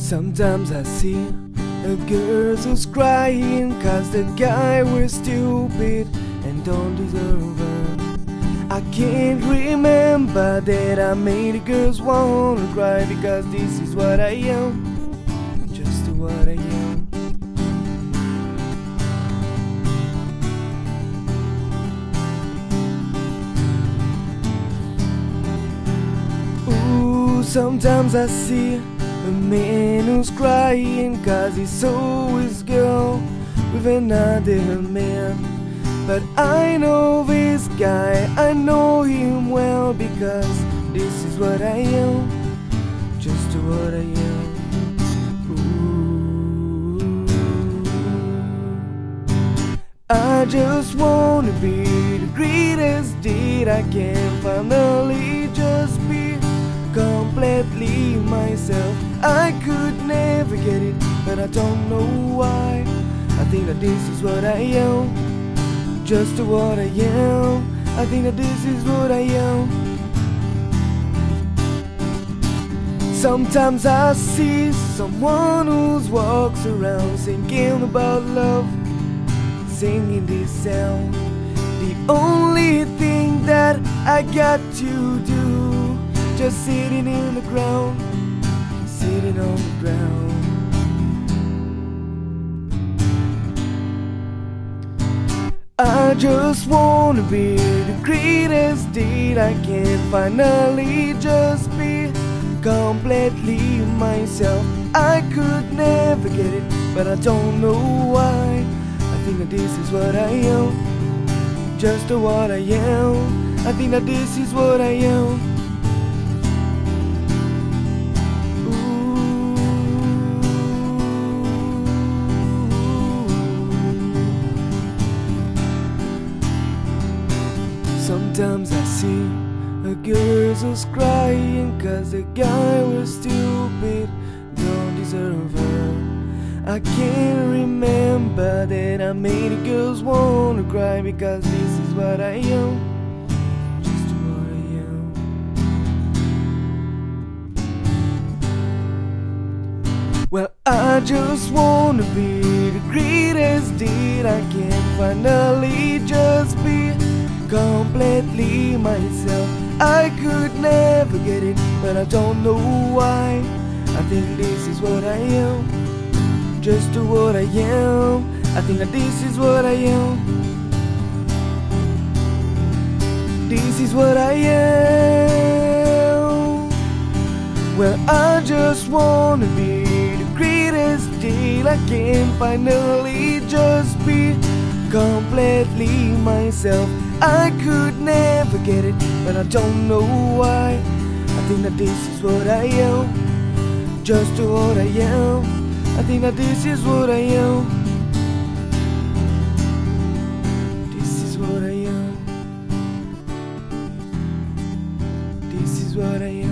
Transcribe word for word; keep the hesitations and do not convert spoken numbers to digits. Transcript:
Sometimes I see a girl who's crying cause the guy was stupid and don't deserve her. I can't remember that I made the girls wanna cry, because this is what I am, just what I am. Ooh, sometimes I see a man who's crying cause he saw his girl with another man. But I know this guy, I know him well, because this is what I am, just what I am. Ooh. I just wanna be the greatest that I can, finally just be completely myself. I could never get it, but I don't know why. I think that this is what I am, just what I am. I think that this is what I am. Sometimes I see someone who walks around singing about love, singing this sound. The only thing that I got to do, just sitting in the ground, sitting on the ground. I just wanna be the greatest that I can, finally just be completely myself. I could never get it, but I don't know why. I think that this is what I am, just what I am. I think that this is what I am. Sometimes I see a girl who's crying cause the guy was stupid, don't deserve her. I can't remember that I made the girls wanna cry, because this is what I am, just what I am. Well, I just wanna be the greatest that I can, finally just be completely myself. I could never get it, but I don't know why. I think this is what I am, just what I am. I think that this is what I am, this is what I am. Well, I just wanna be the greatest that I can, finally just be completely myself. I could never get it, but I don't know why. I think that this is what I am, just what I am. I think that this is what I am, this is what I am, this is what I am.